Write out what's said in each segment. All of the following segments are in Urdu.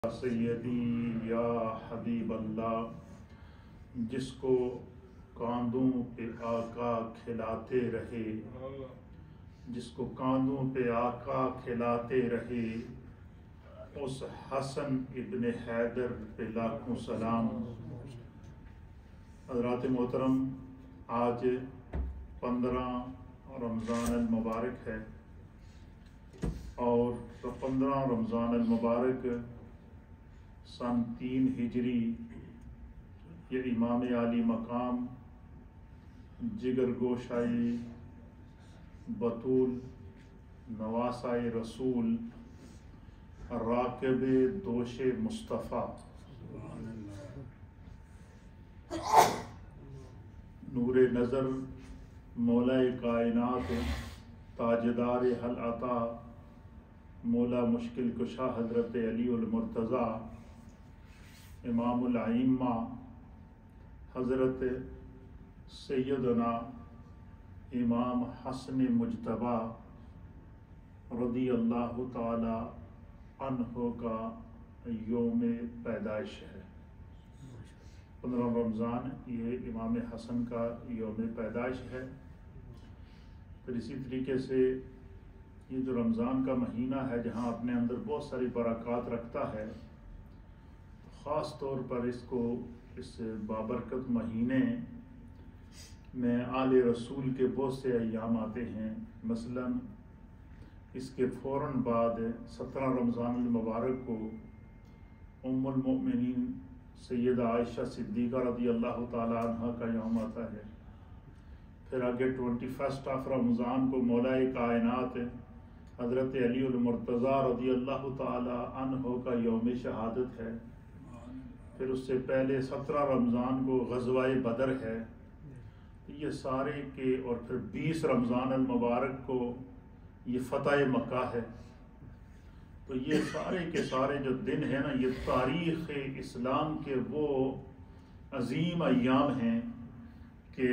سیدی یا حبیب اللہ، جس کو کاندھوں پہ آقا کھلاتے رہے، جس کو کاندھوں پہ آقا کھلاتے رہے، اس حسن ابن حیدر پہ لاکھوں سلام۔ حضرات محترم، آج 15 رمضان المبارک ہے، اور 15 رمضان المبارک سن 3 ہجری، یہ امام عالی مقام جگر گوشائی بطول نواسائے رسول راکب دوش مصطفیٰ نور نظر مولا کائنات تاجدار حل عطا مولا مشکل کشا حضرت علی المرتضیٰ امام الائمہ حضرت سیدنا امام حسن مجتبیٰ رضی اللہ تعالی عنہ کا یوم پیدائش ہے۔ 15 رمضان یہ امام حسن کا یوم پیدائش ہے۔ پھر اسی طریقے سے یہ جو رمضان کا مہینہ ہے، جہاں اپنے اندر بہت ساری برکات رکھتا ہے، خاص طور پر اس بابرکت مہینے میں آل رسول کے بہت سے ایام آتے ہیں۔ مثلا اس کے فوراً بعد 17 رمضان المبارک کو ام المؤمنین سیدہ عائشہ صدیقہ رضی اللہ تعالی عنہ کا یوم آتا ہے۔ پھر آگے 21 رمضان کو مولا کائنات حضرت علی المرتضیٰ رضی اللہ تعالی عنہ کا یوم شہادت ہے۔ پھر اس سے پہلے 17 رمضان کو غزوہ بدر ہے۔ یہ سارے کے، اور پھر 20 رمضان المبارک کو یہ فتح مکہ ہے۔ تو یہ سارے کے سارے جو دن ہیں نا، یہ تاریخ اسلام کے وہ عظیم ایام ہیں کہ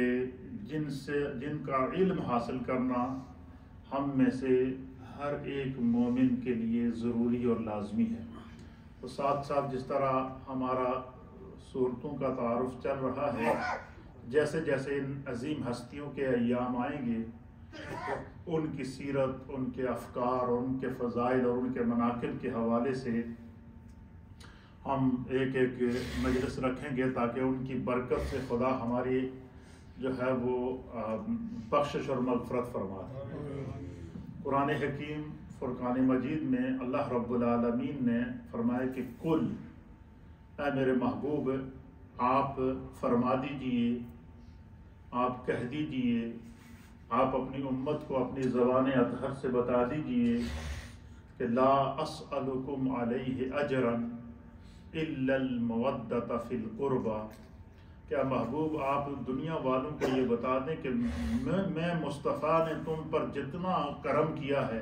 جن کا علم حاصل کرنا ہم میں سے ہر ایک مومن کے لیے ضروری اور لازمی ہے۔ تو ساتھ ساتھ جس طرح ہمارا صورتوں کا تعارف چل رہا ہے، جیسے جیسے ان عظیم ہستیوں کے ایام آئیں گے، ان کی سیرت، ان کے افکار، ان کے فضائل اور ان کے مناقب کے حوالے سے ہم ایک ایک مجلس رکھیں گے، تاکہ ان کی برکت سے خدا ہماری جو ہے وہ بخشش اور مغفرت فرمائے۔ قرآن حکیم فرقان مجید میں اللہ رب العالمین نے فرمایا کہ کل، اے میرے محبوب، آپ فرما دیجئے، آپ کہہ دیجئے، آپ اپنی امت کو اپنی زبان اطہر سے بتا دیجئے کہ لا اسألکم علیہ اجرا الا المودۃ فی القربى۔ کیا محبوب آپ دنیا والوں کو یہ بتا دیں کہ میں مصطفیٰ نے تم پر جتنا کرم کیا ہے،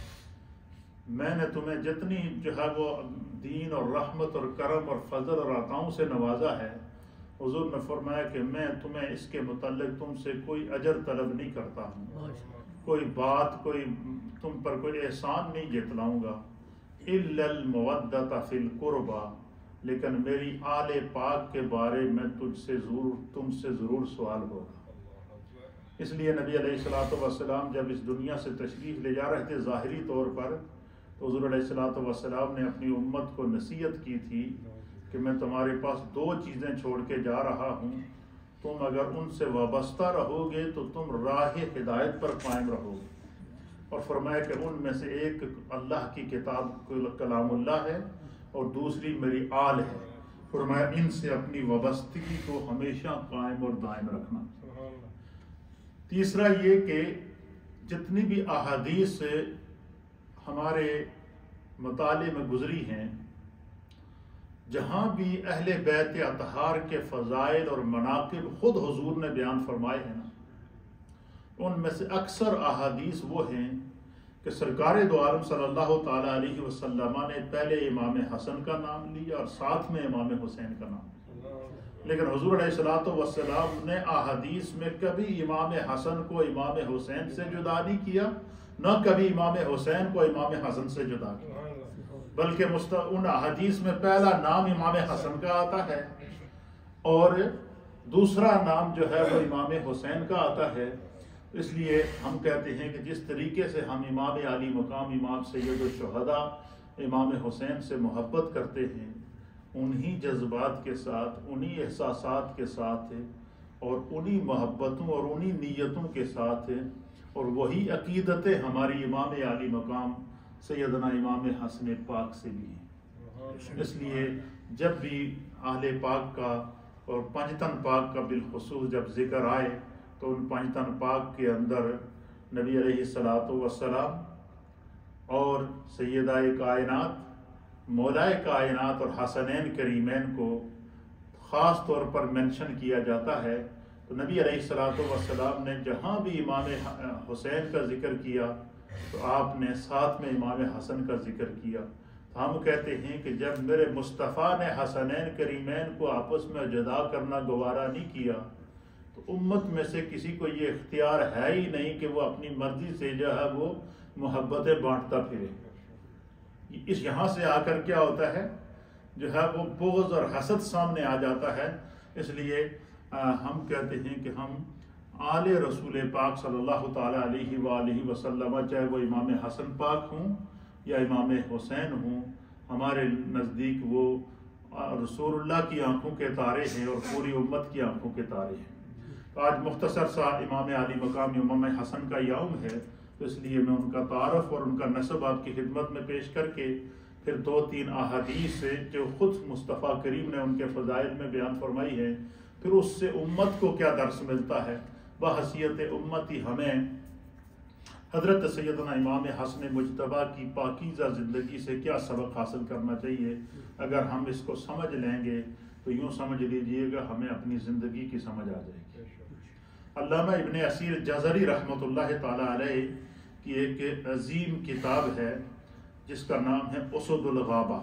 میں نے تمہیں جتنی جو ہے وہ دین اور رحمت اور کرم اور فضل اور عطاؤں سے نوازا ہے، حضور نے فرمایا کہ میں تمہیں اس کے متعلق تم سے کوئی اجر طلب نہیں کرتا ہوں، کوئی بات، کوئی تم پر کوئی احسان نہیں جتلاؤں گا، الا المودۃ فی القربى، لیکن میری آل پاک کے بارے میں تم سے ضرور سوال ہوگا۔ اس لیے نبی علیہ الصلوۃ والسلام جب اس دنیا سے تشریف لے جا رہے تھے ظاہری طور پر، تو حضور علیہ الصلوۃ والسلام نے اپنی امت کو نصیحت کی تھی کہ میں تمہارے پاس 2 چیزیں چھوڑ کے جا رہا ہوں، تم اگر ان سے وابستہ رہو گے تو تم راہ ہدایت پر قائم رہو گے۔ اور فرمایا کہ ان میں سے ایک اللہ کی کتاب کلام اللہ ہے، اور دوسری میری آل ہے۔ فرمایا ان سے اپنی وابستگی کو ہمیشہ قائم اور دائم رکھنا۔ تیسرا یہ کہ جتنی بھی احادیث ہمارے مطالعے میں گزری ہیں، جہاں بھی اہل بیت اطہار کے فضائل اور مناقب خود حضور نے بیان فرمائے ہیں نا، ان میں سے اکثر احادیث وہ ہیں کہ سرکار دو عالم صلی اللہ تعالی علیہ وسلم نے پہلے امام حسن کا نام لیا اور ساتھ میں امام حسین کا نام لیا، لیکن حضور علیہ السلام نے احادیث میں کبھی امام حسن کو امام حسین سے جدا نہیں کیا، نہ کبھی امام حسین کو امام حسن سے جدا کیا، بلکہ ان احادیث میں پہلا نام امام حسن کا آتا ہے اور دوسرا نام جو ہے وہ امام حسین کا آتا ہے۔ اس لیے ہم کہتے ہیں کہ جس طریقے سے ہم امام عالی مقام امام سید الشہداء امام حسین سے محبت کرتے ہیں، انہی جذبات کے ساتھ، انہی احساسات کے ساتھ اور انہی محبتوں اور انہی نیتوں کے ساتھ، اور وہی عقیدتیں ہماری امام عالی مقام سیدنا امام حسن پاک سے بھی ہیں۔ اس لیے جب بھی اہل پاک کا اور پنجتن پاک کا بالخصوص جب ذکر آئے تو ان پنجتن پاک کے اندر نبی علیہ الصلوۃ والسلام اور سیدہ کائنات مولائے کائنات اور حسنین کریمین کو خاص طور پر منشن کیا جاتا ہے۔ تو نبی علیہ الصلوۃ والسلام نے جہاں بھی امام حسین کا ذکر کیا تو آپ نے ساتھ میں امام حسن کا ذکر کیا۔ تو ہم کہتے ہیں کہ جب میرے مصطفیٰ نے حسنین کریمین کو آپس میں جدا کرنا گوارا نہیں کیا تو امت میں سے کسی کو یہ اختیار ہے ہی نہیں کہ وہ اپنی مرضی سے جو ہے وہ محبتیں بانٹتا پھرے۔ اس یہاں سے آ کر کیا ہوتا ہے، جو ہے وہ بغض اور حسد سامنے آ جاتا ہے۔ اس لیے ہم کہتے ہیں کہ ہم آل رسول پاک صلی اللہ تعالیٰ علیہ وآلہ وسلم، چاہے وہ امام حسن پاک ہوں یا امام حسین ہوں، ہمارے نزدیک وہ رسول اللہ کی آنکھوں کے تارے ہیں اور پوری امت کی آنکھوں کے تارے ہیں۔ تو آج مختصر سا امام عالی مقام امام حسن کا یوم ہے، تو اس لیے میں ان کا تعارف اور ان کا نسب آپ کی خدمت میں پیش کر کے پھر 2-3 احادیث سے جو خود مصطفیٰ کریم نے ان کے فضائل میں بیان فرمائی ہے، پھر اس سے امت کو کیا درس ملتا ہے۔ بحیثیت امتی ہمیں حضرت سیدنا امام حسن مجتبیٰ کی پاکیزہ زندگی سے کیا سبق حاصل کرنا چاہیے، اگر ہم اس کو سمجھ لیں گے تو یوں سمجھ لیجئے گا ہمیں اپنی زندگی کی سمجھ آ جائے گی۔ علامہ ابن اسیر جزری رحمۃ اللہ تعالیٰ علیہ کی ایک عظیم کتاب ہے جس کا نام ہے اسد الغابہ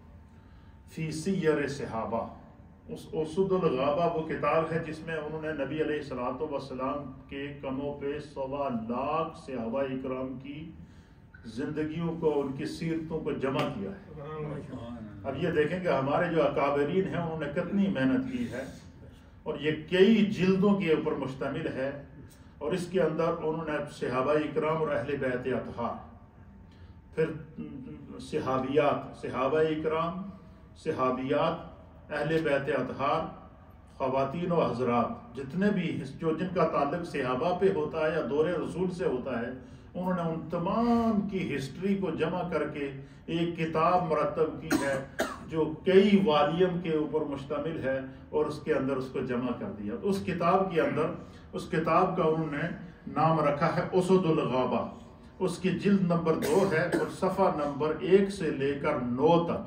فی سیر صحابہ۔ اس اسد الغابہ وہ کتاب ہے جس میں انہوں نے نبی علیہ الصلوۃ والسلام کے کم و بیش 1.25 لاکھ صحابہ اکرام کی زندگیوں کو، ان کی سیرتوں کو جمع کیا ہے۔ اب یہ دیکھیں کہ ہمارے جو اکابرین ہیں انہوں نے کتنی محنت کی ہے، اور یہ کئی جلدوں کے اوپر مشتمل ہے، اور اس کے اندر انہوں نے صحابہ اکرام اور اہل بیت اطہار، پھر صحابیات، صحابہ اکرام، صحابیات، اہل بیت اطہار، خواتین و حضرات، جتنے بھی جن کا تعلق صحابہ پہ ہوتا ہے یا دور رسول سے ہوتا ہے، انہوں نے ان تمام کی ہسٹری کو جمع کر کے ایک کتاب مرتب کی ہے جو کئی والیم کے اوپر مشتمل ہے، اور اس کے اندر اس کو جمع کر دیا۔ اس کتاب کے اندر، اس کتاب کا انہوں نے نام رکھا ہے اسد الغابہ۔ اس کی جلد نمبر 2 ہے اور صفحہ نمبر 1 سے لے کر 9 تک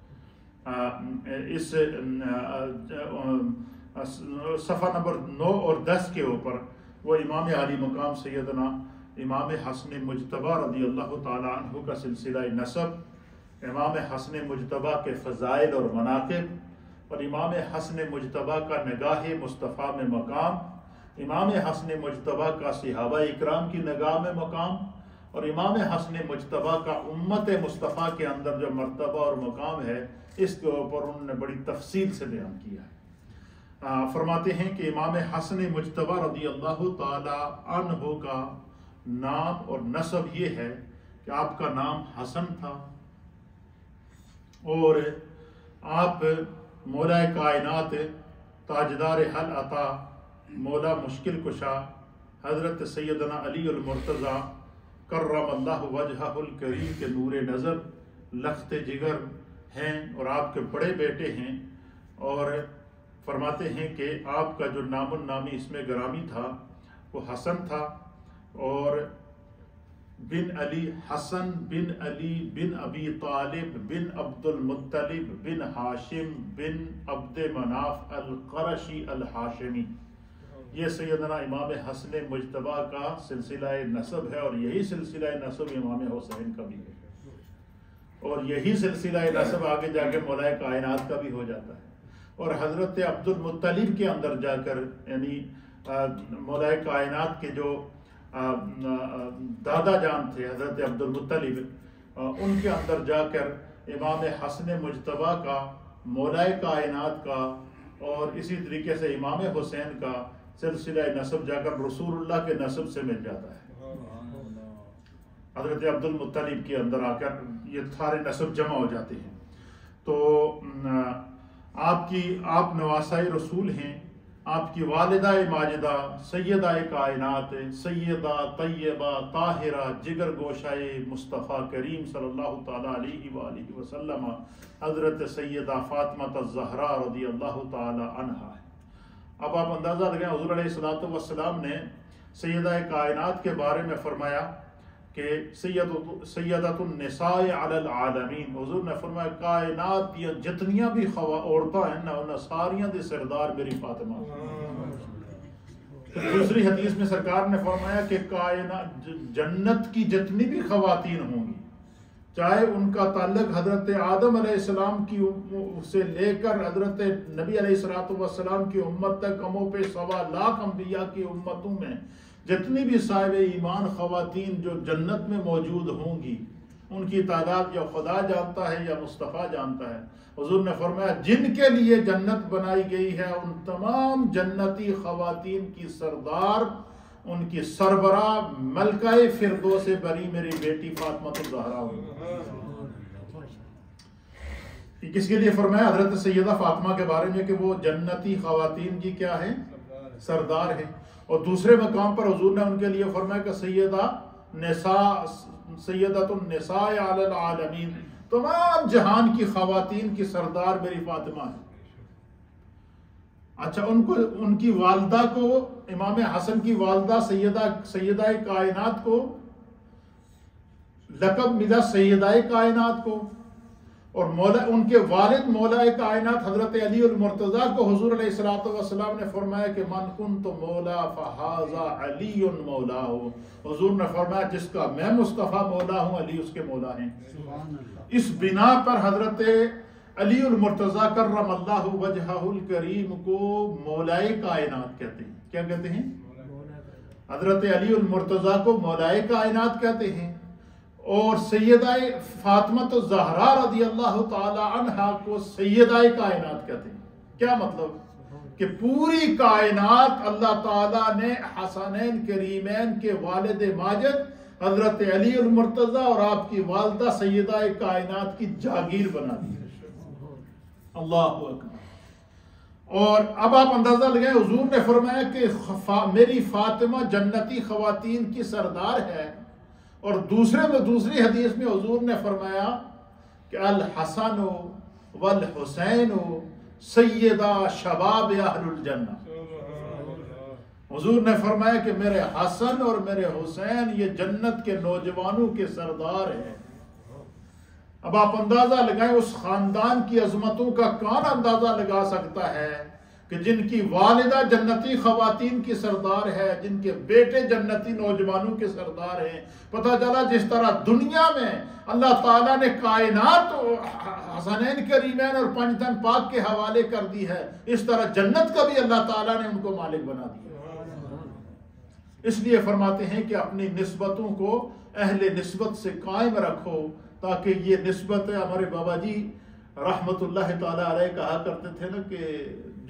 اس صفحہ نمبر 9 اور 10 کے اوپر وہ امام عالی مقام سیدنا امام حسن مجتبیٰ رضی اللہ تعالیٰ عنہ کا سلسلہ نسب، امام حسن مجتبیٰ کے فضائل اور مناقب، اور امام حسن مجتبیٰ کا نگاہ مصطفیٰ میں مقام، امام حسن مجتبیٰ کا صحابہ اکرام کی نگاہ میں مقام، اور امام حسن مجتبیٰ کا امت مصطفیٰ کے اندر جو مرتبہ اور مقام ہے، اس کے اوپر انہوں نے بڑی تفصیل سے بیان کیا ہے۔ فرماتے ہیں کہ امام حسن مجتبیٰ رضی اللہ تعالی عنہ کا نام اور نسب یہ ہے کہ آپ کا نام حسن تھا، اور آپ مولا کائنات، تاجدار حل عطا، مولا مشکل کشا حضرت سیدنا علی المرتضیٰ کرم اللہ وجہہ الکریم کے نور نظر، لخت جگر ہیں، اور آپ کے بڑے بیٹے ہیں۔ اور فرماتے ہیں کہ آپ کا جو نام النامی اسم گرامی تھا وہ حسن تھا، اور بن علی، حسن بن علی بن ابی طالب بن عبد المطلب بن ہاشم بن عبد مناف القرشی الہاشمی، یہ سیدنا امام حسن مجتبیٰ کا سلسلہ نسب ہے، اور یہی سلسلہ نسب امام حسین کا بھی ہے، اور یہی سلسلہ نسب آگے جا کے مولا کائنات کا بھی ہو جاتا ہے، اور حضرت عبد المطلب کے اندر جا کر، یعنی مولا کائنات کے جو دادا جان تھے حضرت عبد المطلب، ان کے اندر جا کر امام حسن مجتبیٰ کا، مولائے کائنات کا، اور اسی طریقے سے امام حسین کا سلسلہ نسب جا کر رسول اللہ کے نسب سے مل جاتا ہے۔ حضرت عبد المطلب کے اندر آ کر یہ سارے نسب جمع ہو جاتے ہیں۔ تو آپ نواسۂ رسول ہیں۔ آپ کی والدہ ماجدہ سیدہ کائنات، سیدہ طیبہ طاہرہ جگر گوشہ مصطفیٰ کریم صلی اللہ تعالیٰ علیہ وآلہ وسلم حضرت سیدہ فاطمہ الزہراء رضی اللہ تعالیٰ عنہا ہے۔ اب آپ اندازہ لگائیں، حضور علیہ الصلوۃ والسلام نے سیدہ کائنات کے بارے میں فرمایا کہ سیدۃ النساء علی العالمین، حضور نے فرمایا کائنات یہ جتنیاں بھی عورتیں ہیں نا، انہاں ساریاں دے سردار میری فاطمہ۔ دوسری حدیث میں سرکار نے فرمایا کہ کائنات جنت کی جتنی بھی خواتین ہوں گی، چاہے ان کا تعلق حضرت آدم علیہ السلام کی سے لے کر حضرت نبی علیہ السلام کی امت تک، کموں پہ 1.25 لاکھ انبیاء کی امتوں میں جتنی بھی صاحب ایمان خواتین جو جنت میں موجود ہوں گی، ان کی تعداد یا خدا جانتا ہے یا مصطفیٰ جانتا ہے۔ حضور نے فرمایا جن کے لیے جنت بنائی گئی ہے ان تمام جنتی خواتین کی سردار، ان کی سربراہ ملکہ فردوس بری میری بیٹی فاطمہ الزہراء ہوئی۔ کس کے لیے فرمایا؟ حضرت سیدہ فاطمہ کے بارے میں کہ وہ جنتی خواتین کی کیا ہے؟ سردار ہے۔ اور دوسرے مقام پر حضور نے ان کے لیے فرمایا کہ سیدۃ النساء علی العالمین، تمام جہان کی خواتین کی سردار میری فاطمہ ہے۔ اچھا، ان کی والدہ کو، امام حسن کی والدہ سیدہ کائنات کو لقب ملا سیدہ کائنات کو، اور ان کے والد مولا کائنات حضرت علی المرتضیٰ کو حضور علیہ الصلوۃ والسلام نے فرمایا کہ من کنت مولا فہذا علی مولا ہو۔ حضور نے فرمایا جس کا میں مصطفیٰ مولا ہوں، علی اس کے مولا ہیں۔ اس بنا پر حضرت علی المرتضیٰ کرم اللہ وجہہ الکریم کو مولائے کائنات کہتے ہیں۔ کیا کہتے ہیں؟ حضرت علی المرتضیٰ کو مولائے کائنات کہتے ہیں، اور سیدہ فاطمہ الزہراء رضی اللہ تعالی عنہا کو سیدہ کائنات کہتے ہیں۔ کیا مطلب؟ کہ پوری کائنات اللہ تعالیٰ نے حسنین کریمین کے والد ماجد حضرت علی المرتضیٰ اور آپ کی والدہ سیدہ کائنات کی جاگیر بنا دی۔ اللہ اکبر۔ اور اب آپ اندازہ لگائیں، حضور نے فرمایا کہ میری فاطمہ جنتی خواتین کی سردار ہے، اور دوسری حدیث میں حضور نے فرمایا کہ الحسن والحسین سیدہ شباب اہل الجنہ۔ حضور نے فرمایا کہ میرے حسن اور میرے حسین یہ جنت کے نوجوانوں کے سردار ہیں۔ اب آپ اندازہ لگائیں اس خاندان کی عظمتوں کا کون اندازہ لگا سکتا ہے کہ جن کی والدہ جنتی خواتین کی سردار ہے، جن کے بیٹے جنتی نوجوانوں کے سردار ہیں۔ پتہ چلا جس طرح دنیا میں اللہ تعالیٰ نے کائنات حسنین کریمین اور پنجتن پاک کے حوالے کر دی ہے، اس طرح جنت کا بھی اللہ تعالیٰ نے ان کو مالک بنا دیا۔ اس لیے فرماتے ہیں کہ اپنی نسبتوں کو اہل نسبت سے قائم رکھو، تاکہ یہ نسبت ہمارے بابا جی رحمت اللہ تعالیٰ علیہ کہا کرتے تھے نا کہ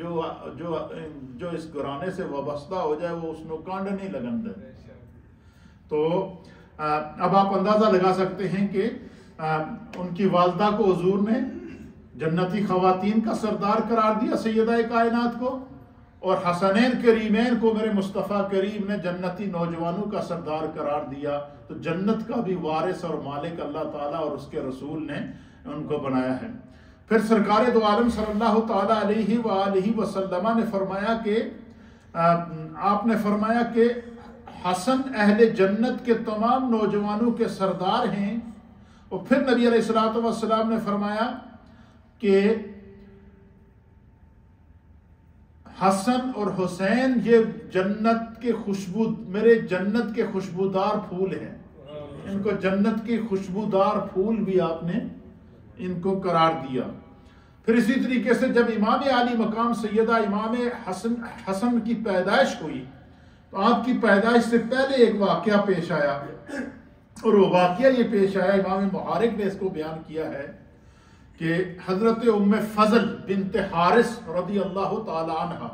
جو اس گھرانے سے وابستہ ہو جائے وہ اس نو کانڈ نہیں لگن دے۔ تو اب آپ اندازہ لگا سکتے ہیں کہ ان کی والدہ کو حضور نے جنتی خواتین کا سردار قرار دیا، سیدہ کائنات کو، اور حسنین کریمین کو میرے مصطفیٰ کریم نے جنتی نوجوانوں کا سردار قرار دیا۔ تو جنت کا بھی وارث اور مالک اللہ تعالیٰ اور اس کے رسول نے ان کو بنایا ہے۔ پھر سرکار دو عالم صلی اللہ تعالیٰ علیہ وآلہ وسلم نے فرمایا کہ آپ نے فرمایا کہ حسن اہل جنت کے تمام نوجوانوں کے سردار ہیں۔ اور پھر نبی علیہ الصلوۃ والسلام نے فرمایا کہ حسن اور حسین یہ جنت کے میرے جنت کے خوشبودار پھول ہیں، ان کو جنت کی خوشبودار پھول بھی آپ نے ان کو قرار دیا۔ پھر اسی طریقے سے جب امام عالی مقام سیدہ امام حسن کی پیدائش ہوئی تو آپ کی پیدائش سے پہلے ایک واقعہ پیش آیا، اور وہ واقعہ یہ پیش آیا، امام محارق نے اس کو بیان کیا ہے کہ حضرت ام فضل بنت حارث رضی اللہ تعالی عنہ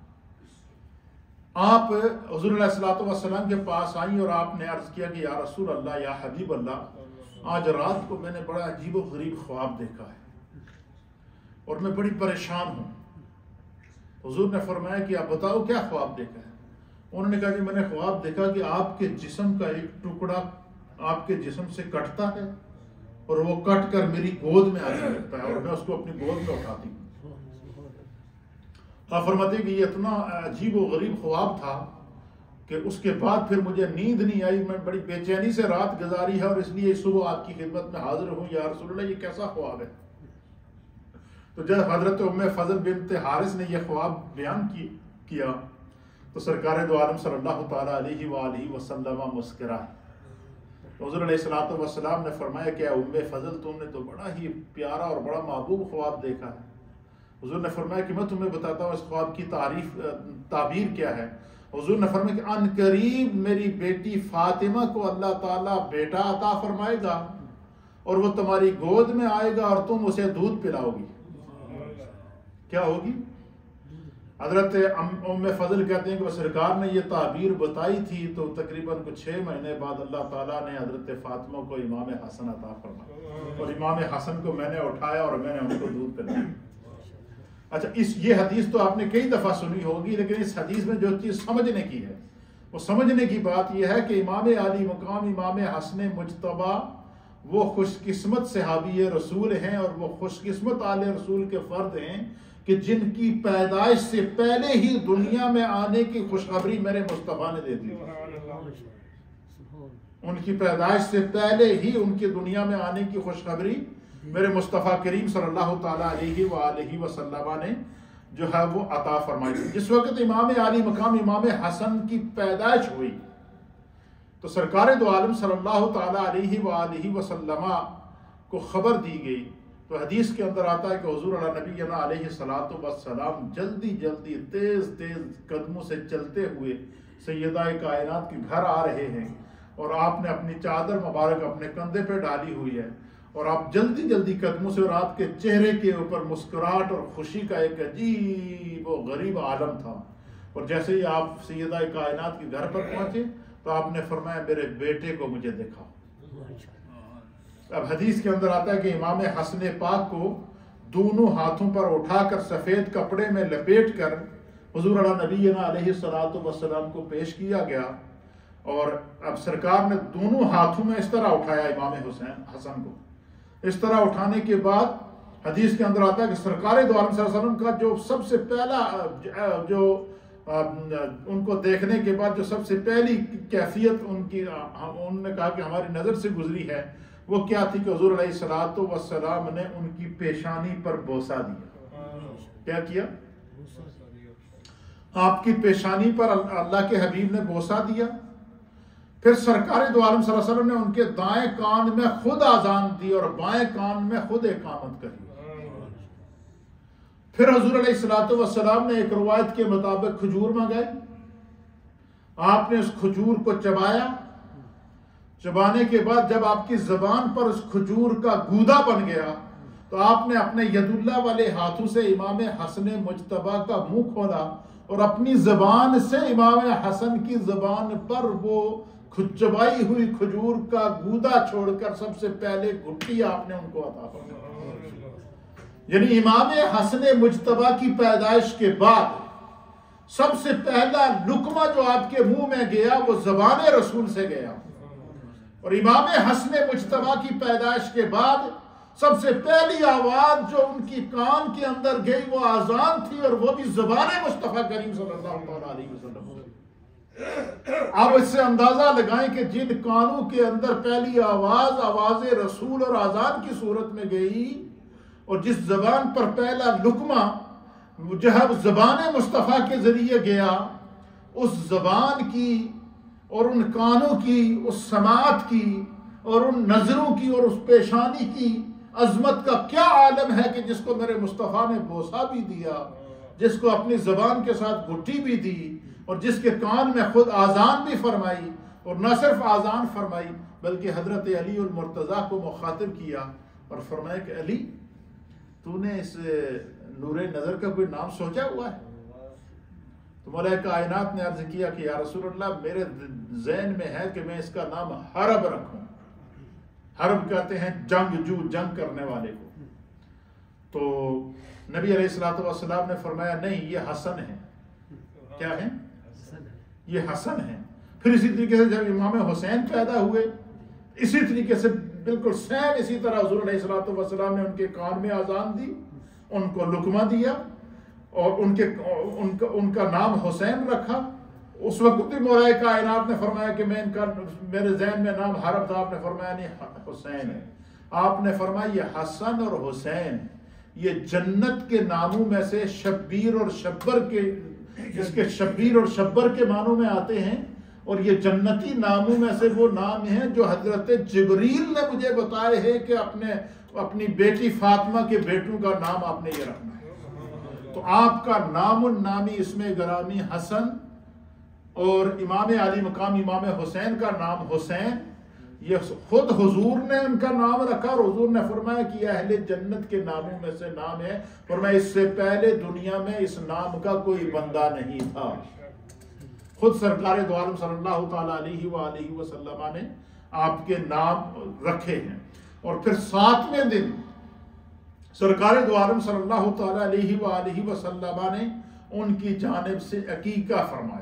آپ حضور علیہ الصلوۃ والسلام کے پاس آئیں اور آپ نے عرض کیا کہ یا رسول اللہ، یا حبیب اللہ، آج رات کو میں نے بڑا عجیب و غریب خواب دیکھا ہے اور میں بڑی پریشان ہوں۔ حضور نے فرمایا کہ آپ بتاؤ کیا خواب دیکھا ہے؟ انہوں نے کہا کہ میں نے خواب دیکھا کہ آپ کے جسم کا ایک ٹکڑا آپ کے جسم سے کٹتا ہے اور وہ کٹ کر میری گود میں آنے لگتا ہے اور میں اس کو اپنی گود میں اٹھاتی ہوں۔ آپ فرماتے کہ یہ اتنا عجیب و غریب خواب تھا کہ اس کے بعد پھر مجھے نیند نہیں آئی، میں بڑی بے چینی سے رات گزاری ہے اور اس لیے صبح آپ کی خدمت میں حاضر ہوں یا رسول اللہ، یہ کیسا خواب ہے؟ تو جب حضرت ام فضل بنت حارث نے یہ خواب بیان کیا تو سرکار دو عالم صلی اللہ تعالی علیہ وآلہ وسلم مسکرائے۔ حضور علیہ الصلوۃ والسلام نے فرمایا کہ ام فضل، تم نے تو بڑا ہی پیارا اور بڑا محبوب خواب دیکھا ہے۔ حضور نے فرمایا کہ میں تمہیں بتاتا ہوں اس خواب کی تعبیر کیا ہے۔ حضور نے فرمایا کہ ان قریب میری بیٹی فاطمہ کو اللہ تعالیٰ بیٹا عطا فرمائے گا اور وہ تمہاری گود میں آئے گا اور تم اسے دودھ پلاؤ گی۔ کیا ہوگی؟ حضرت ام فضل کہتے ہیں کہ وہ سرکار نے یہ تعبیر بتائی تھی تو تقریباً کچھ 6 مہینے بعد اللہ تعالیٰ نے حضرت فاطمہ کو امام حسن عطا فرمایا اور امام حسن کو میں نے اٹھایا اور میں نے ان کو دودھ پلایا۔ اچھا، یہ حدیث تو آپ نے کئی دفعہ سنی ہوگی، لیکن اس حدیث میں جو چیز سمجھنے کی ہے وہ سمجھنے کی بات یہ ہے کہ امام عالی مقام امام حسن مجتبی وہ خوش قسمت صحابی رسول ہیں اور وہ خوش قسمت آل رسول کے فرد ہیں کہ جن کی پیدائش سے پہلے ہی دنیا میں آنے کی خوشخبری میرے مصطفیٰ نے دے دی۔ ان کی پیدائش سے پہلے ہی ان کی دنیا میں آنے کی خوشخبری میرے مصطفیٰ کریم صلی اللہ تعالی علیہ وآلہ وسلم نے جو ہے وہ عطا فرمائی۔ جس وقت امام عالی مقام امام حسن کی پیدائش ہوئی تو سرکار دو عالم صلی اللہ تعالی علیہ وآلہ وسلم کو خبر دی گئی۔ تو حدیث کے اندر آتا ہے کہ حضور نبینا علیہ الصلوۃ والسلام جلدی جلدی تیز تیز قدموں سے چلتے ہوئے سیدہ کائنات کے گھر آ رہے ہیں اور آپ نے اپنی چادر مبارک اپنے کندھے پہ ڈالی ہوئی ہے اور آپ جلدی جلدی قدموں سے، اور آپ کے چہرے کے اوپر مسکراہٹ اور خوشی کا ایک عجیب و غریب عالم تھا۔ اور جیسے ہی آپ سیدہ کائنات کے گھر پر پہنچے تو آپ نے فرمایا میرے بیٹے کو مجھے دیکھا۔ اب حدیث کے اندر آتا ہے کہ امام حسن پاک کو دونوں ہاتھوں پر اٹھا کر سفید کپڑے میں لپیٹ کر حضور نبینا علیہ الصلوۃ والسلام کو پیش کیا گیا، اور اب سرکار نے دونوں ہاتھوں میں اس طرح اٹھایا امام حسن کو۔ اس طرح اٹھانے کے بعد حدیث کے اندر آتا ہے کہ سرکار دو عالم صلی اللہ علیہ وسلم کا جو سب سے پہلا جو ان کو دیکھنے کے بعد جو سب سے پہلی کیفیت انہوں نے کہا کہ ہماری نظر سے گزری ہے وہ کیا تھی کہ حضور علیہ الصلوۃ والسلام نے ان کی پیشانی پر بوسہ دیا۔ کیا کیا؟ آپ کی پیشانی پر اللہ کے حبیب نے بوسہ دیا۔ پھر سرکار دو عالم صلی اللہ علیہ وسلم نے ان کے دائیں کان میں خود آذان دی اور بائیں کان میں خود اقامت کری۔ پھر حضور علیہ الصلوۃ والسلام نے ایک روایت کے مطابق کھجور منگائی، آپ نے اس کھجور کو چبایا، چبانے کے بعد جب آپ کی زبان پر اس کھجور کا گودا بن گیا تو آپ نے اپنے ید اللہ والے ہاتھوں سے امام حسن مجتبی کا منہ کھولا اور اپنی زبان سے امام حسن کی زبان پر وہ چبائی ہوئی کھجور کا گودا چھوڑ کر سب سے پہلے گھٹی آپ نے ان کو عطا فرمائی۔ یعنی امام حسن مجتبی کی پیدائش کے بعد سب سے پہلا لقمہ جو آپ کے منہ میں گیا وہ زبان رسول سے گیا، اور امام حسن مجتبی کی پیدائش کے بعد سب سے پہلی آواز جو ان کی کان کے اندر گئی وہ آذان تھی، اور وہ بھی زبان مصطفیٰ کریم صلی اللہ علیہ وسلم۔ آپ اس سے اندازہ لگائیں کہ جن کانوں کے اندر پہلی آواز رسول اور آذان کی صورت میں گئی، اور جس زبان پر پہلا لقمہ جو ہے زبان مصطفیٰ کے ذریعے گیا، اس زبان کی اور ان کانوں کی، اس سماعت کی اور ان نظروں کی اور اس پیشانی کی عظمت کا کیا عالم ہے کہ جس کو میرے مصطفیٰ نے بوسہ بھی دیا، جس کو اپنی زبان کے ساتھ گھٹی بھی دی، اور جس کے کان میں خود آذان بھی فرمائی، اور نہ صرف آذان فرمائی بلکہ حضرت علی المرتضیٰ کو مخاطب کیا اور فرمایا کہ علی، تو نے اس نور نظر کا کوئی نام سوچا ہوا ہے؟ تو مولا کائنات نے عرض کیا کہ یا رسول اللہ، میرے ذہن میں ہے کہ میں اس کا نام حرب رکھوں۔ حرب کہتے ہیں جنگ کرنے والے کو۔ تو نبی علیہ الصلوۃ والسلام نے فرمایا نہیں، یہ حسن ہے۔ کیا ہے؟ یہ حسن ہے۔ پھر اسی طریقے سے جب امام حسین پیدا ہوئے، اسی طریقے سے بالکل سیم اسی طرح حضور علیہ الصلوۃ والسلام نے ان کے کان میں اذان دی، ان کو لقمہ دیا اور ان کا نام حسین رکھا۔ اس وقت بھی مولا کائنات نے فرمایا کہ میرے ذہن میں نام حرب تھا، آپ نے فرمایا نہیں، حسین ہے۔ آپ نے فرمایا یہ حسن اور حسین یہ جنت کے ناموں میں سے شبیر اور شبر کے، اس کے شبیر اور شبر کے معنوں میں آتے ہیں، اور یہ جنتی ناموں میں سے وہ نام ہیں جو حضرت جبریل نے مجھے بتائے ہیں کہ اپنی بیٹی فاطمہ کے بیٹوں کا نام آپ نے یہ رکھنا ہے۔ تو آپ کا نام النامی اسم گرامی حسن، اور امام علی مقام امام حسین کا نام حسین، یہ خود حضور نے ان کا نام رکھا، اور حضور نے فرمایا کہ یہ اہل جنت کے ناموں میں سے نام ہے، فرمایا اس سے پہلے دنیا میں اس نام کا کوئی بندہ نہیں تھا۔ خود سرکار دو عالم صلی اللہ تعالیٰ علیہ وآلہ وسلم نے آپ کے نام رکھے ہیں۔ اور پھر 7ویں دن سرکار دو عالم صلی اللہ تعالیٰ علیہ وآلہ وسلم نے ان کی جانب سے عقیقہ فرمایا،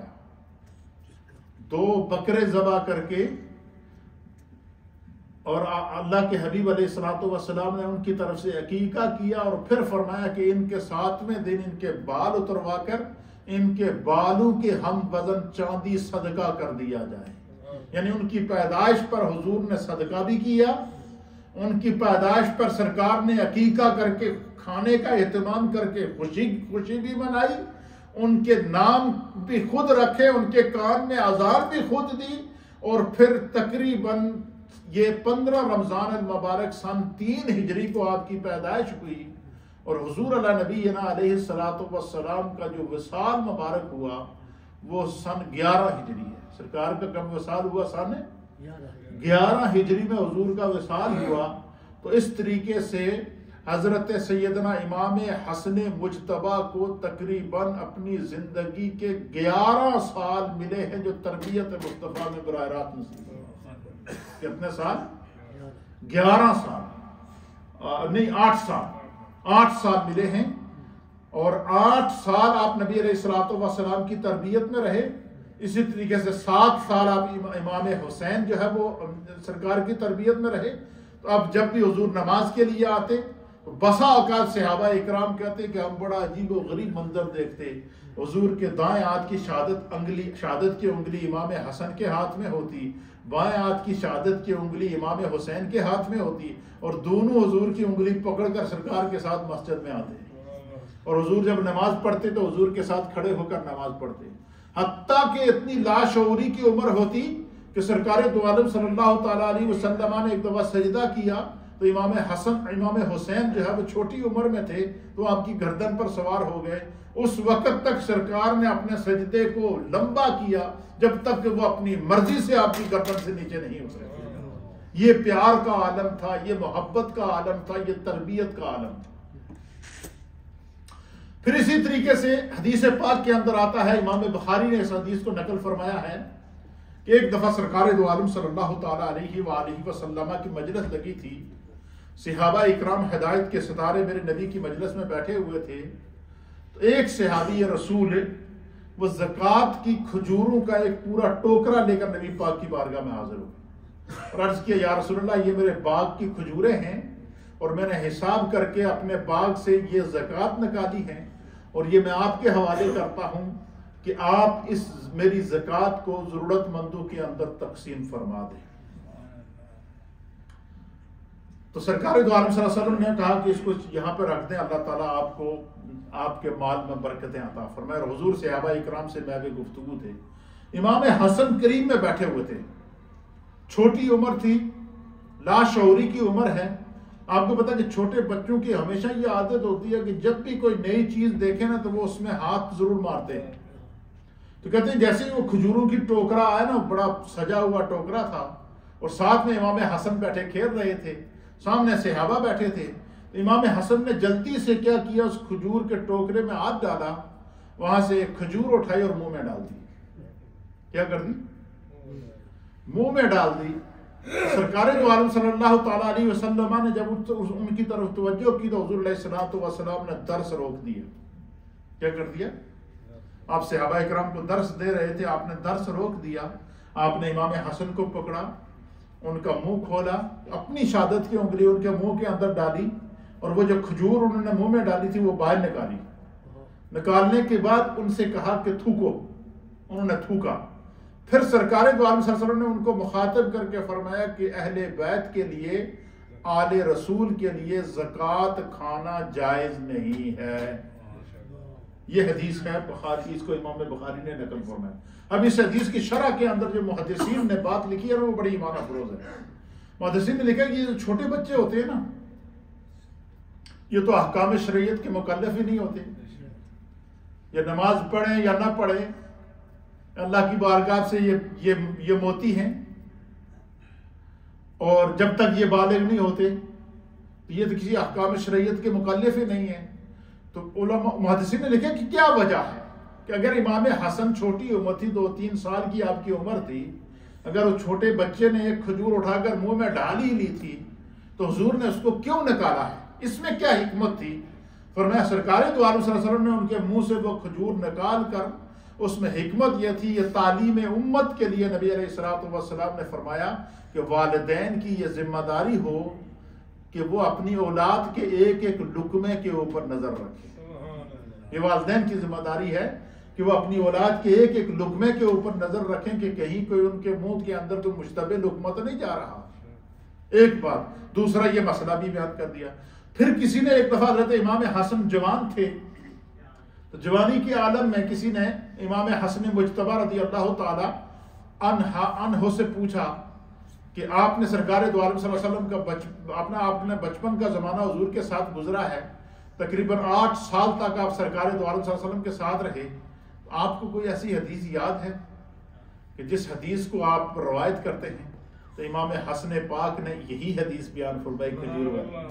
2 بکرے ذبح کر کے، اور اللہ کے حبیب علیہ الصلوۃ والسلام نے ان کی طرف سے عقیقہ کیا، اور پھر فرمایا کہ ان کے 7ویں دن ان کے بال اتروا کر ان کے بالوں کے ہم وزن چاندی صدقہ کر دیا جائے۔ یعنی ان کی پیدائش پر حضور نے صدقہ بھی کیا، ان کی پیدائش پر سرکار نے عقیقہ کر کے کھانے کا اہتمام کر کے خوشی بھی منائی، ان کے نام بھی خود رکھے، ان کے کان میں اذان بھی خود دی، اور پھر تقریباً یہ 15 رمضان المبارک سن 3 ہجری کو آپ کی پیدائش ہوئی، اور حضور علی نبینا علیہ الصلوۃ والسلام کا جو وصال مبارک ہوا وہ سن 11 ہجری ہے۔ سرکار کا کب وصال ہوا؟ سن 11 ہجری میں حضور کا وصال ہوا۔ تو اس طریقے سے حضرت سیدنا امام حسن مجتبیٰ کو تقریباً اپنی زندگی کے 11 سال ملے ہیں جو تربیت مصطفیٰ میں براہ راست نصیب ہوئے۔ کتنے سال؟ 11 سال نہیں، 8 سال ملے ہیں، اور 8 سال آپ نبی علیہ الصلوۃ والسلام کی تربیت میں رہے۔ اسی طریقے سے 7 سال آپ امام حسین جو ہے وہ سرکار کی تربیت میں رہے۔ تو اب جب بھی حضور نماز کے لیے آتے، بسا اوقات صحابہ اکرام کہتے کہ ہم بڑا عجیب و غریب منظر دیکھتے، حضور کے دائیں ہاتھ کی شہادت کی انگلی امام حسن کے ہاتھ میں ہوتی، بائیں ہاتھ کی شہادت کی انگلی امام حسین کے ہاتھ میں ہوتی، اور دونوں حضور کی انگلی پکڑ کر سرکار کے ساتھ مسجد میں آتے، اور حضور جب نماز پڑھتے تو حضور کے ساتھ کھڑے ہو کر نماز پڑھتے، حتیٰ کہ اتنی لاشعوری کی عمر ہوتی کہ سرکار دو عالم صلی اللہ تعالیٰ علیہ وسلم نے ایک دفعہ سجدہ کیا تو امام حسین جو ہے وہ چھوٹی عمر میں تھے، تو آپ کی گردن پر سوار ہو گئے۔ اس وقت تک سرکار نے اپنے سجدے کو لمبا کیا جب تک کہ وہ اپنی مرضی سے آپ کی گردن سے نیچے نہیں اترے۔ یہ پیار کا عالم تھا، یہ محبت کا عالم تھا، یہ تربیت کا عالم تھا۔ پھر اسی طریقے سے حدیث پاک کے اندر آتا ہے، امام بخاری نے اس حدیث کو نقل فرمایا ہے کہ ایک دفعہ سرکار دو عالم صلی اللہ تعالیٰ علیہ وآلہ وسلم کی مجلس لگی تھی، صحابہ اکرام ہدایت کے ستارے میرے نبی کی مجلس میں بیٹھے ہوئے تھے، تو ایک صحابی رسول وہ زکوٰۃ کی کھجوروں کا ایک پورا ٹوکرا لے کر نبی پاک کی بارگاہ میں حاضر ہوا اور عرض کیا، یا رسول اللہ، یہ میرے باغ کی کھجوریں ہیں اور میں نے حساب کر کے اپنے باغ سے یہ زکوٰۃ نکالی ہے، اور یہ میں آپ کے حوالے کرتا ہوں کہ آپ اس میری زکوٰۃ کو ضرورت مندوں کے اندر تقسیم فرما دیں۔ تو سرکار دو عالم صلی اللہ علیہ وسلم نے کہا کہ اس کو یہاں پہ رکھ دیں، اللہ تعالیٰ آپ کو آپ کے مال میں برکتیں عطا فرمائے۔ اور حضور صحابہ اکرام سے میں بھی گفتگو تھے، امام حسن کریم میں بیٹھے ہوئے تھے، چھوٹی عمر تھی، لاشعوری کی عمر ہے۔ آپ کو پتا کہ چھوٹے بچوں کی ہمیشہ یہ عادت ہوتی ہے کہ جب بھی کوئی نئی چیز دیکھے نا تو وہ اس میں ہاتھ ضرور مارتے ہیں۔ تو کہتے ہیں جیسے ہی وہ کھجوروں کی ٹوکرا آیا نا، بڑا سجا ہوا ٹوکرا تھا، اور ساتھ میں امام حسن بیٹھے کھیل رہے تھے، سامنے صحابہ بیٹھے تھے، تو امام حسن نے جلدی سے کیا کیا، اس کھجور کے ٹوکرے میں ہاتھ ڈالا، وہاں سے ایک کھجور اٹھائی اور منہ میں ڈال دی۔ کیا کر دی؟ منہ میں ڈال دی۔ سرکار دو عالم صلی اللہ تعالیٰ علیہ وسلم نے جب ان کی طرف توجہ کی تو حضور علیہ السلام نے درس روک دیا۔ کیا کر دیا؟ آپ صحابہ اکرام کو درس دے رہے تھے، آپ نے درس روک دیا۔ آپ نے امام حسن کو پکڑا، ان کا منہ کھولا، اپنی شہادت کی انگلی ان کے منہ کے اندر ڈالی، اور وہ جو کھجور انہوں نے منہ میں ڈالی تھی وہ باہر نکالی۔ نکالنے کے بعد ان سے کہا کہ تھوکو، انہوں نے تھوکا۔ پھر سرکار دو عالم صلی اللہ علیہ وسلم نے ان کو مخاطب کر کے فرمایا کہ اہل بیت کے لیے، آل رسول کے لیے زکوٰۃ کھانا جائز نہیں ہے۔ یہ حدیث ہے بخاری، اس کو امام بخاری نے نقل فرمایا۔ اب اس حدیث کی شرح کے اندر جو محدثین نے بات لکھی ہے وہ بڑی ایمان افروز ہے۔ محدثین نے لکھا کہ یہ جو چھوٹے بچے ہوتے ہیں نا، یہ تو احکام شریعت کے مکلف ہی نہیں ہوتے، یہ نماز پڑھیں یا نہ پڑھیں، اللہ کی بارگاہ سے یہ موتی ہیں، اور جب تک یہ بالغ نہیں ہوتے یہ تو کسی احکام شریعت کے مکلف ہی نہیں ہیں۔ تو علماء محدثین نے لکھا کہ کیا وجہ ہے کہ اگر امام حسن چھوٹی عمر تھی، 2-3 سال کی آپ کی عمر تھی، اگر وہ چھوٹے بچے نے ایک کھجور اٹھا کر منہ میں ڈال ہی لی تھی تو حضور نے اس کو کیوں نکالا ہے؟ اس میں کیا حکمت تھی؟ فرمایا سرکار دو عالم صلی اللہ علیہ وسلم نے ان کے منہ سے وہ کھجور نکال کر، اس میں حکمت یہ تھی، یہ تعلیم امت کے لیے نبی علیہ السلام نے فرمایا کہ والدین کی یہ ذمہ داری ہو کہ وہ اپنی اولاد کے ایک ایک لقمے کے اوپر نظر رکھیں۔ یہ والدین کی ذمہ داری ہے کہ وہ اپنی اولاد کے ایک ایک لقمے کے اوپر نظر رکھیں کہ کہیں کوئی ان کے منہ کے اندر تو مشتبہ لقمہ تو نہیں جا رہا۔ ایک بات۔ دوسرا یہ مسئلہ بھی بیان کر دیا۔ پھر کسی نے ایک دفعہ حضرت امام حسن جوان تھے، تو جوانی کے عالم میں کسی نے امام حسن مجتبی رضی اللہ تعالی عنہ سے پوچھا کہ آپ نے سرکار دو عالم صلی اللہ علیہ وسلم کا آپ نے بچپن کا زمانہ حضور کے ساتھ گزرا ہے، تقریباً 8 سال تک آپ سرکار دو عالم صلی اللہ علیہ وسلم کے ساتھ رہے، آپ کو کوئی ایسی حدیث یاد ہے کہ جس حدیث کو آپ روایت کرتے ہیں؟ تو امام حسن پاک نے یہی حدیث بیان فرمائی کھجور والی۔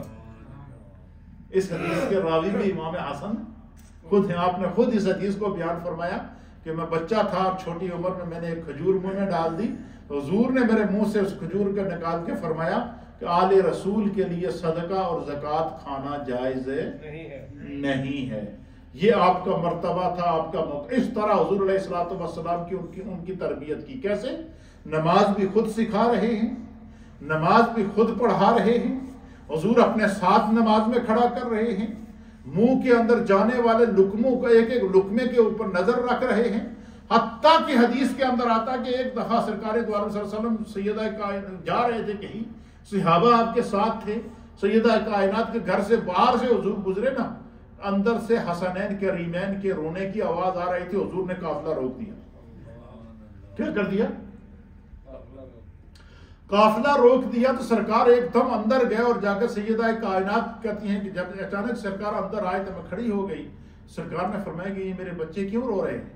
اس حدیث کے راوی بھی امام حسن خود ہیں، آپ نے خود اس حدیث کو بیان فرمایا کہ میں بچہ تھا اور چھوٹی عمر میں نے ایک کھجور منہ میں ڈال دی، تو حضور نے میرے منہ سے اس کھجور کو نکال کے فرمایا کہ آل رسول کے لیے صدقہ اور زکوٰۃ کھانا جائز نہیں ہے۔ یہ آپ کا مرتبہ تھا، آپ کا موقع۔ اس طرح حضور علیہ السلام کی ان کی تربیت کی۔ کیسے؟ نماز بھی خود سکھا رہے ہیں، نماز بھی خود پڑھا رہے ہیں، حضور اپنے ساتھ نماز میں کھڑا کر رہے ہیں، منہ کے اندر جانے والے لقموں کو ایک ایک لقمے کے اوپر نظر رکھ رہے ہیں۔ حتیٰ کہ حدیث کے اندر آتا کہ ایک دفعہ سرکار دو عالم صلی اللہ علیہ وسلم سیدہ کائنات جا رہے تھے کہیں، صحابہ آپ کے ساتھ تھے، سیدہ کائنات کے گھر سے باہر سے حضور گزرے نا، اندر سے حسنین کریمین کے رونے کی آواز آ رہی تھی، حضور نے قافلہ روک دیا۔ کیا کر دیا؟ قافلہ روک دیا۔ تو سرکار ایک دم اندر گئے اور جا کر سیدہ کائنات کہتی ہیں کہ جب اچانک سرکار اندر آئے تو میں کھڑی ہو گئی۔ سرکار نے فرمایا کہ یہ میرے بچے کیوں رو رہے ہیں،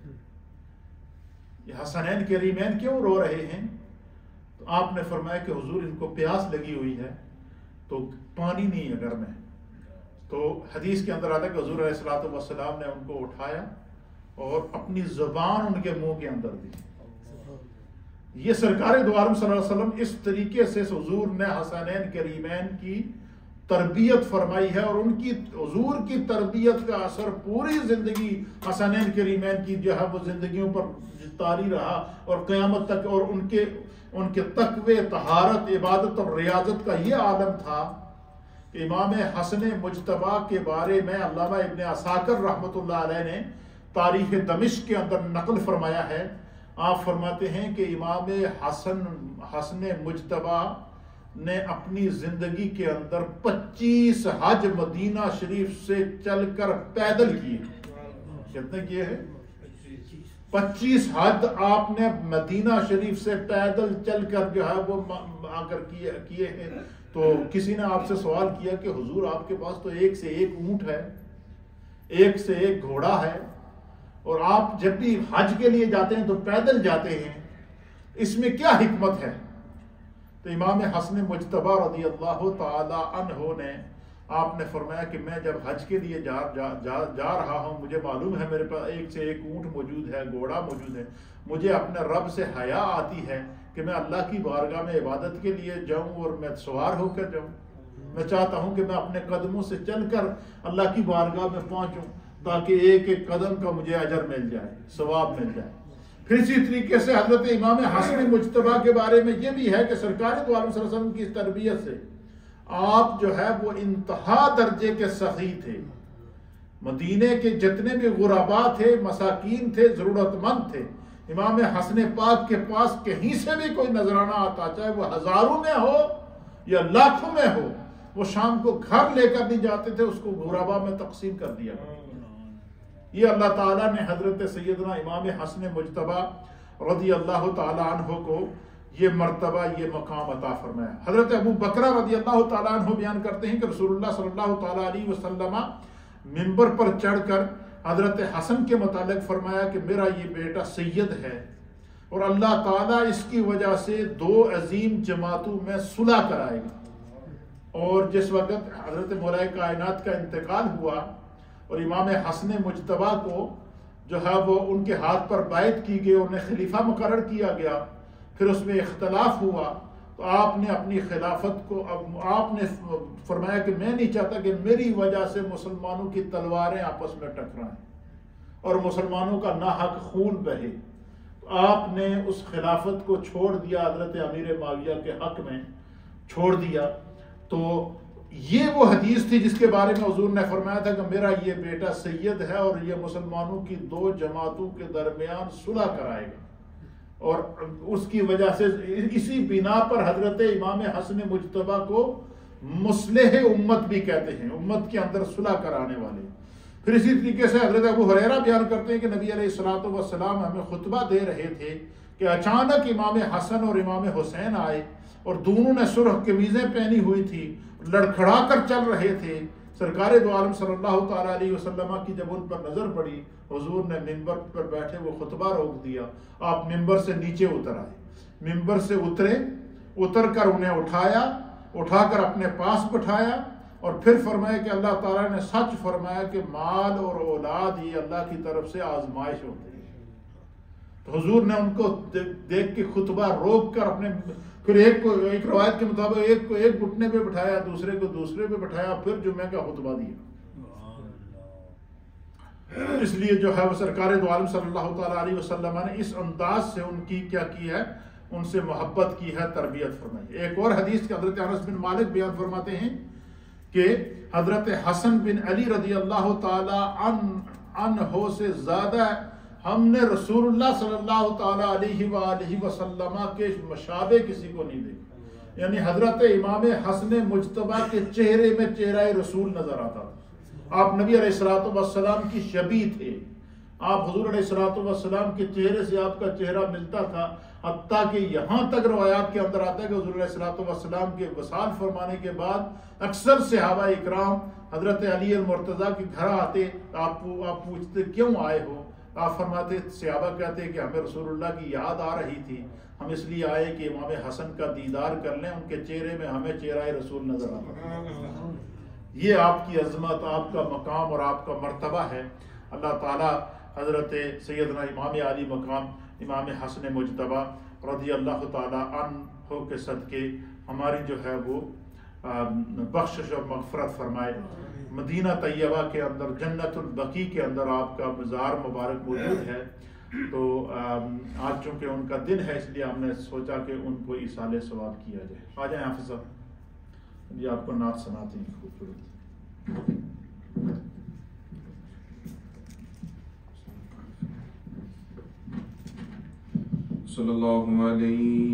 یہ حسنین کریمین کیوں رو رہے ہیں؟ تو آپ نے فرمایا کہ حضور ان کو پیاس لگی ہوئی ہے تو پانی نہیں ہے گھر میں۔ تو حدیث کے اندر آتا ہے کہ حضور علیہ السلام نے ان کو اٹھایا اور اپنی زبان ان کے منہ کے اندر دی۔ یہ سرکار دو عالم صلی اللہ علیہ وسلم اس طریقے سے حضور نے حسنین کریمین کی تربیت فرمائی ہے، اور ان کی حضور کی تربیت کا اثر پوری زندگی حسنین کریمین کی جو ہے وہ زندگیوں پر طاری رہا، اور قیامت تک، اور ان کے تقوی، طہارت، عبادت اور ریاضت کا یہ عالم تھا کہ امام حسن مجتبی کے بارے میں علامہ ابن عساکر رحمۃ اللہ علیہ نے تاریخ دمشق کے اندر نقل فرمایا ہے۔ آپ فرماتے ہیں کہ امام حسن مجتبی نے اپنی زندگی کے اندر 25 حج مدینہ شریف سے چل کر پیدل کیے۔ کتنے کیے ہیں؟ 25 حج آپ نے مدینہ شریف سے پیدل چل کر جو ہے وہ آ کر کیے ہیں۔ تو کسی نے آپ سے سوال کیا کہ حضور آپ کے پاس تو ایک سے ایک اونٹ ہے، ایک سے ایک گھوڑا ہے، اور آپ جب بھی حج کے لیے جاتے ہیں تو پیدل جاتے ہیں، اس میں کیا حکمت ہے؟ تو امام حسن مجتبی رضی اللہ تعالی عنہ نے آپ نے فرمایا کہ میں جب حج کے لیے جا رہا ہوں، مجھے معلوم ہے میرے پاس ایک سے ایک اونٹ موجود ہے، گھوڑا موجود ہے، مجھے اپنے رب سے حیا آتی ہے کہ میں اللہ کی بارگاہ میں عبادت کے لیے جاؤں اور میں سوار ہو کر جاؤں۔ میں چاہتا ہوں کہ میں اپنے قدموں سے چل کر اللہ کی بارگاہ میں پہنچوں تاکہ ایک ایک قدم کا مجھے اجر مل جائے، ثواب مل جائے۔ پھر اسی طریقے سے حضرت امام حسن مجتبی کے بارے میں یہ بھی ہے کہ سرکار دو عالم صلی اللہ علیہ وسلم کی اس تربیت سے آپ جو ہے وہ انتہا درجے کے سخی تھے۔ مدینے کے جتنے بھی غربا تھے، مساکین تھے، ضرورت مند تھے، امام حسن پاک کے پاس کہیں سے بھی کوئی نذرانہ آتا، چاہے وہ ہزاروں میں ہو یا لاکھوں میں ہو، وہ شام کو گھر لے کر نہیں جاتے تھے، اس کو غربا میں تقسیم کر دیا۔ یہ اللہ تعالیٰ نے حضرت سیدنا امام حسن مجتبی رضی اللہ تعالیٰ عنہ کو یہ مرتبہ، یہ مقام عطا فرمایا۔ حضرت ابو بکر رضی اللہ تعالیٰ عنہ بیان کرتے ہیں کہ رسول اللہ صلی اللہ تعالیٰ علیہ وسلم منبر پر چڑھ کر حضرت حسن کے متعلق فرمایا کہ میرا یہ بیٹا سید ہے اور اللہ تعالیٰ اس کی وجہ سے دو عظیم جماعتوں میں صلح کرائے گا۔ اور جس وقت حضرت مولا کائنات کا انتقال ہوا اور امام حسن مجتبی کو جو ہے وہ ان کے ہاتھ پر بیعت کی گئی، انہیں خلیفہ مقرر کیا گیا، پھر اس میں اختلاف ہوا تو آپ نے اپنی خلافت کو آپ نے فرمایا کہ میں نہیں چاہتا کہ میری وجہ سے مسلمانوں کی تلواریں آپس میں ٹکرائیں اور مسلمانوں کا ناحق خون بہے۔ تو آپ نے اس خلافت کو چھوڑ دیا، حضرت امیر معاویہ کے حق میں چھوڑ دیا۔ تو یہ وہ حدیث تھی جس کے بارے میں حضور نے فرمایا تھا کہ میرا یہ بیٹا سید ہے اور یہ مسلمانوں کی دو جماعتوں کے درمیان صلح کرائے گا، اور اس کی وجہ سے اسی بنا پر حضرت امام حسن مجتبی کو مصلح امت بھی کہتے ہیں، امت کے اندر صلح کرانے والے۔ پھر اسی طریقے سے حضرت ابو ہریرہ بیان کرتے ہیں کہ نبی علیہ الصلوۃ والسلام ہمیں خطبہ دے رہے تھے کہ اچانک امام حسن اور امام حسین آئے اور دونوں نے سرخ قمیضیں پہنی ہوئی تھی، لڑکھڑا کر چل رہے تھے۔ سرکار دو عالم صلی اللہ تعالیٰ علیہ وسلم کی جب ان پر نظر پڑی، حضور نے منبر پر بیٹھے وہ خطبہ روک دیا، آپ منبر سے نیچے اتر آئے، منبر سے اتر کر انہیں اٹھا کر اپنے پاس بٹھایا اور پھر فرمایا کہ اللہ تعالیٰ نے سچ فرمایا کہ مال اور اولاد یہ اللہ کی طرف سے آزمائش ہوتی ہے۔ تو حضور نے ان کو دیکھ کے خطبہ روک کر اپنے پھر ایک روایت کے مطابق ایک کو ایک گھٹنے پہ بٹھایا، دوسرے کو دوسرے پہ بٹھایا، پھر جمعے کا خطبہ دیا۔ اس لیے جو ہے وہ سرکار دو عالم صلی اللہ تعالیٰ علیہ وسلم نے اس انداز سے ان کی کیا کی ہے، ان سے محبت کی ہے، تربیت فرمائی۔ ایک اور حدیث کے حضرت انس بن مالک بیان فرماتے ہیں کہ حضرت حسن بن علی رضی اللہ تعالیٰ عنہ سے زیادہ ہم نے رسول اللہ صلی اللہ تعالیٰ علیہ وآلہ وسلم کے مشابہ کسی کو نہیں دیکھا، یعنی حضرت امام حسن مجتبی کے چہرے میں چہرہ رسول نظر آتا تھا۔ آپ نبی علیہ الصلوۃ والسلام کی شبیہ تھے، آپ حضور علیہ الصلوۃ والسلام کے چہرے سے آپ کا چہرہ ملتا تھا، حتیٰ کہ یہاں تک روایات کے اندر آتا ہے کہ حضور علیہ الصلوۃ والسلام کے وصال فرمانے کے بعد اکثر صحابہ اکرام حضرت علی المرتضیٰ کے گھر آتے، آپ پوچھتے کیوں آئے ہو؟ آپ فرماتے، صحابہ کہتے کہ ہمیں رسول اللہ کی یاد آ رہی تھی، ہم اس لیے آئے کہ امام حسن کا دیدار کر لیں، ان کے چہرے میں ہمیں چہرہ رسول نظر آتا۔ یہ آپ کی عظمت، آپ کا مقام اور آپ کا مرتبہ ہے۔ اللہ تعالیٰ حضرت سیدنا امام علی مقام امام حسن مجتبی رضی اللہ تعالیٰ عنہ کے صدقے ہماری جو ہے وہ بخشش اور مغفرت فرمائے۔ مدینہ طیبہ کے اندر جنت البقیع کے اندر آپ کا مزار مبارک موجود ہے، تو آج چونکہ ان کا دن ہے اس لیے ہم نے سوچا کہ ان کو ایصال ثواب کیا جائے۔ آ جائیں حافظ صاحب، یہ آپ کو نعت سناتے ہیں خوبصورت۔ صلی اللہ علیہ